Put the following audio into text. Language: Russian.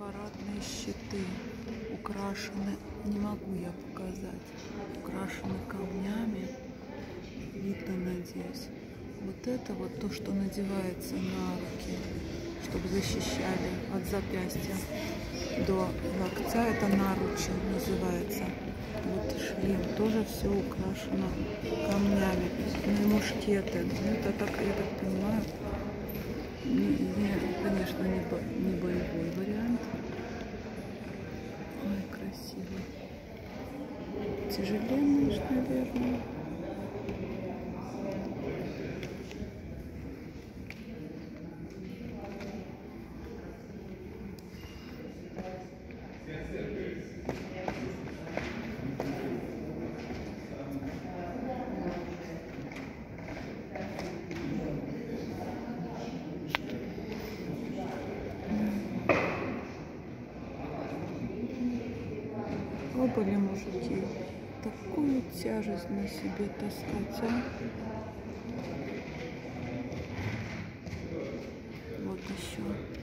парадные щиты украшены, не могу я показать, украшены камнями, видно, надеюсь. Вот это вот то, что надевается на руки, чтобы защищали от запястья до локтя, это наручи называется. Вот шлем, тоже все украшено камнями. Ну и мушкеты, это так, я так понимаю, конечно, не боевой вариант. Ой, красиво. Тяжеленный, наверное. Пробовали мужики такую тяжесть на себе таскать, а? Вот еще.